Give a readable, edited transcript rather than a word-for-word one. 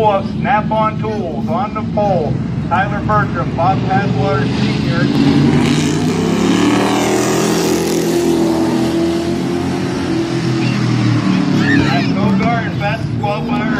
pole of Snap-On Tools. On the pole, Tyler Bertram, Bob Passwater Sr. At Go Garden, fastest qualifier